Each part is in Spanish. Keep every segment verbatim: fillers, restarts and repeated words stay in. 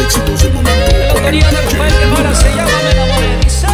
éxitos del momento. De la autoría de Rafael Guevara se llama Me enamoré, dice.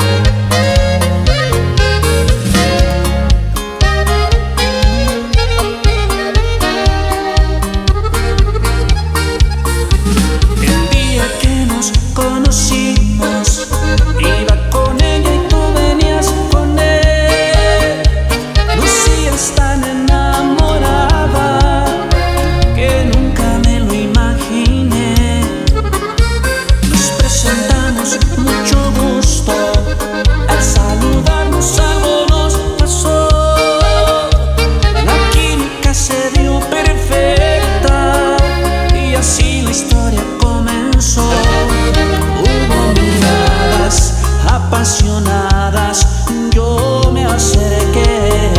El día que nos conocimos, iba con ella y tú venías con él. Lucías tan enamorada que nunca me lo imaginé. Nos presentamos, mucho gusto. Al saludarnos algo nos pasó. La química se dio perfecta y así la historia comenzó. Hubo miradas apasionadas, yo me acerqué.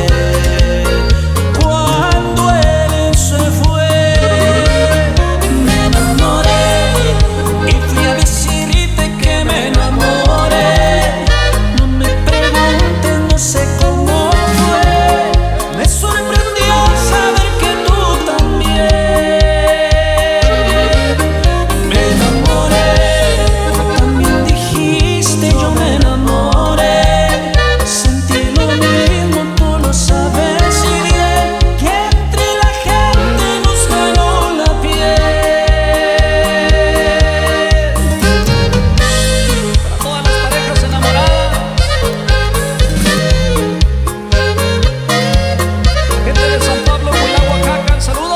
Cuando él se fue, me enamoré y fui a decirte que me enamoré. No me preguntes, no sé cómo fue. Me sorprendió saber que tú también. Me enamoré, también dijiste yo me enamoré. Sentí lo mismo, tú lo sabes y bien, que entre la gente nos ganó la piel. Para todas las parejas enamoradas, gente de San Pablo, Culagua, Oaxaca, saludo.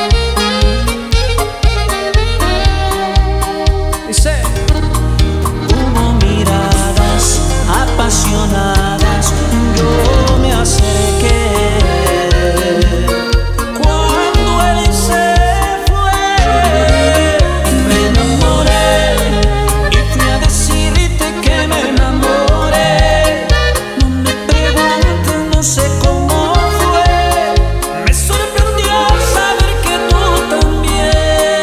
Dice. Hubo miradas apasionadas, yo me acerqué. Cuando él se fue, me enamoré y fui a decirte que me enamoré. No me preguntes, no sé cómo fue. Me sorprendió saber que tú también.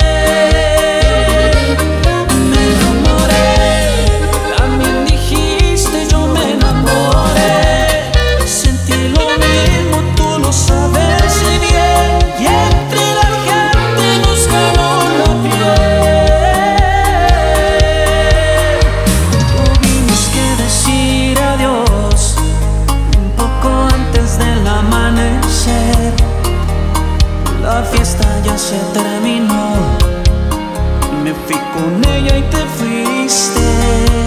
Me enamoré, también dijiste yo me enamoré. Sentí lo mismo, tú lo sabes y bien, y entre la gente nos ganó la piel. Tuvimos que decir adiós un poco antes del amanecer. La fiesta ya se terminó, me fui con ella y te fuiste.